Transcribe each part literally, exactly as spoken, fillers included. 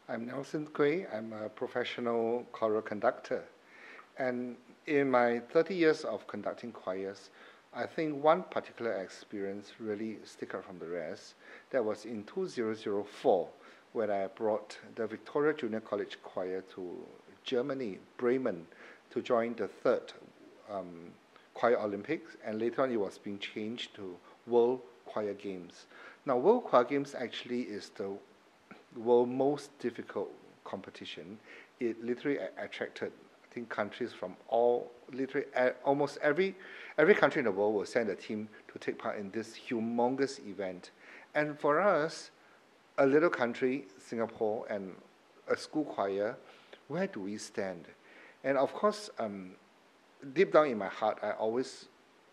I'm Nelson Kwei. I'm a professional choral conductor. And in my thirty years of conducting choirs, I think one particular experience really stick out from the rest. That was in two thousand four, when I brought the Victoria Junior College Choir to Germany, Bremen, to join the third um, Choir Olympics, and later on it was being changed to World Choir Games. Now, World Choir Games actually is the world's most difficult competition. It literally attracted, I think, countries from all, literally almost every, every country in the world will send a team to take part in this humongous event. And for us, a little country, Singapore, and a school choir, where do we stand? And of course, um, deep down in my heart, I always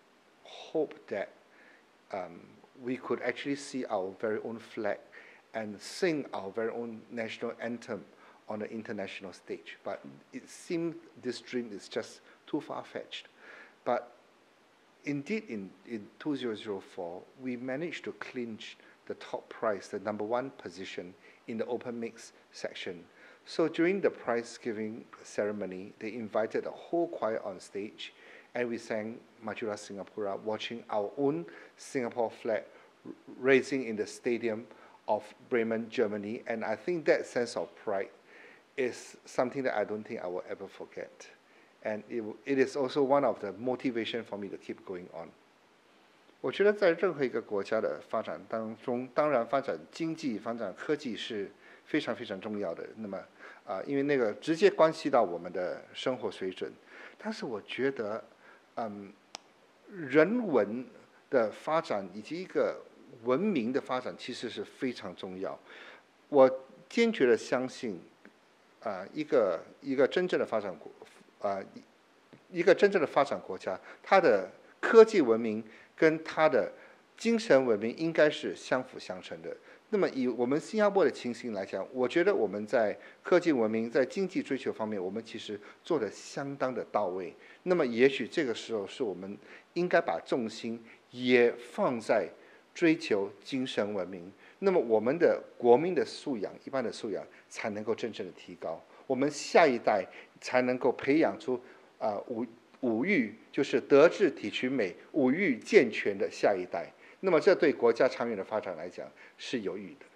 hope that um, we could actually see our very own flag and sing our very own national anthem on the international stage. But it seemed this dream is just too far-fetched. But indeed, in, in two thousand four, we managed to clinch the top prize, the number one position in the open mix section. So during the prize-giving ceremony, they invited the whole choir on stage, and we sang Majulah Singapura, watching our own Singapore flag raising in the stadium of Bremen, Germany. And I think that sense of pride is something that I don't think I will ever forget. And it, it is also one of the motivation for me to keep going on. 我觉得在任何一个国家的发展当中，当然发展经济、发展科技是非常非常重要的。那么啊、呃，因为那个直接关系到我们的生活水准。但是我觉得，嗯，人文的发展以及一个文明的发展其实是非常重要。我坚决的相信，啊、呃，一个一个真正的发展国，啊、呃，一个真正的发展国家，它的科技文明跟它的精神文明应该是相辅相成的。那么以我们新加坡的情形来讲，我觉得我们在科技文明、在经济追求方面，我们其实做得相当的到位。那么也许这个时候是我们应该把重心也放在追求精神文明。那么我们的国民的素养，一般的素养才能够真正的提高，我们下一代才能够培养出啊、呃、五五育，就是德智体群美五育健全的下一代。那么这对国家长远的发展来讲是有益的。